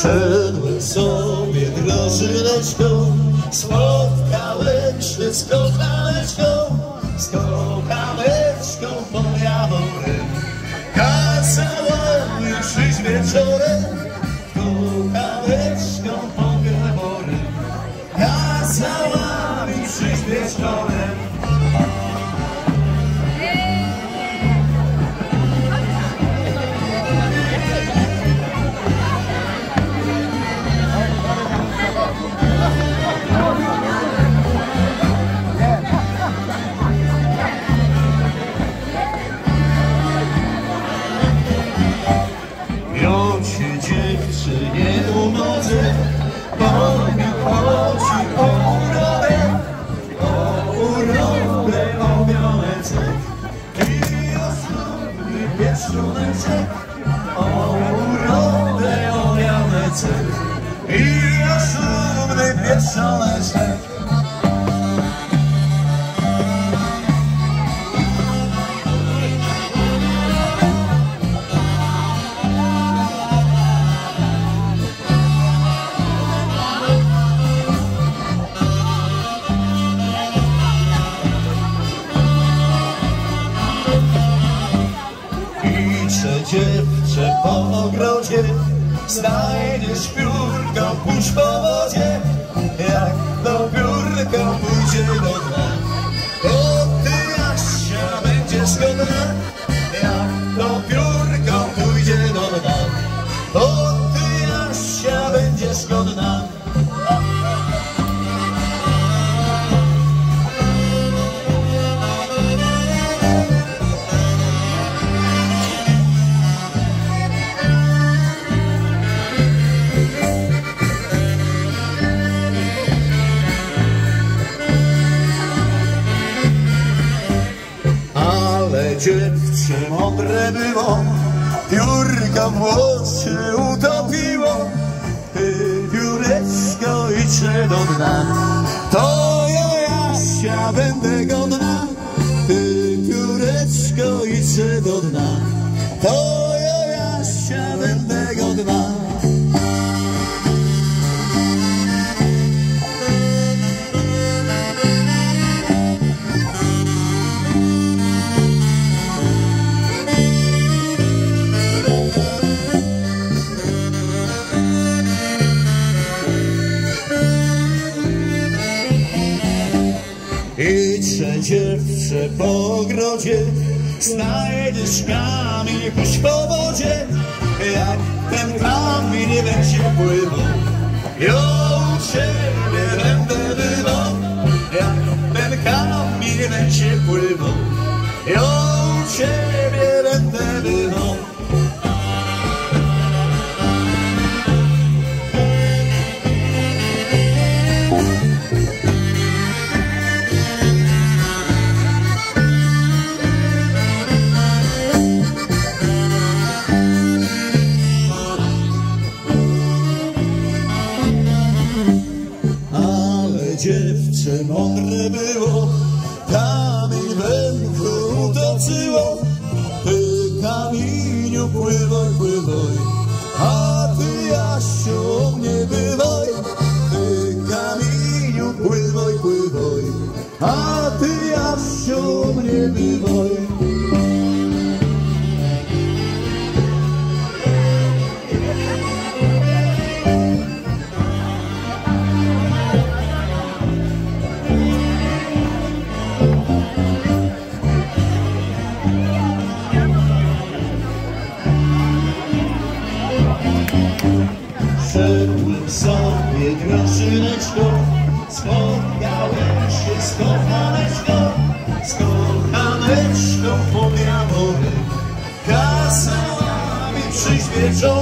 Szedłem sobie drożyneczką, spotkałem się z kochaneczką, pod jaworem. Kazała mi przyjść wieczorem, kochaneczką pod jaworem. Kazała mi przyjść wieczorem. Dziewczynie umodzę, bo mi chodzi o urodę, o mianeczek i o smutny pieczoneczek, o urodę, o mianeczek i o smutny pieczoneczek. Dziewczę po ogrodzie, znajdziesz piórko, pójdź po wodzie. Jak do piórka pójdzie do dna, to ty, Jasia, będziesz godna. Jak do piórka pójdzie do dna, to ty, Jasia, będziesz godna. Dziewczę mądre było, piórka w włosie utopiło. Ty, pióreczko, idźże do dna, to ja, Jasia, będę godna. Ty, pióreczko, idźże do dna, to ja, Jasia, będę godna. Idźże, dziewczę, po ogrodzie, znajdziesz kamień, pójdź po wodzie. Jak ten kamień nie będzie pływał, ja u ciebie będę bywał. Jak ten kamień nie będzie pływał, ja u ciebie będę bywał. Dziewczę mądre było, kamień węchu utoczyło. Ty, kamieniu, pływaj, pływaj, a ty, Jasiu, nie bywaj. Ty, kamieniu, pływaj, pływaj, a ty, Jasiu, nie bywaj. Szedłem sobie drożyneczką, spotkałem się z kochaneczką pod jaworem. Kazała mi przyjść wieczorem.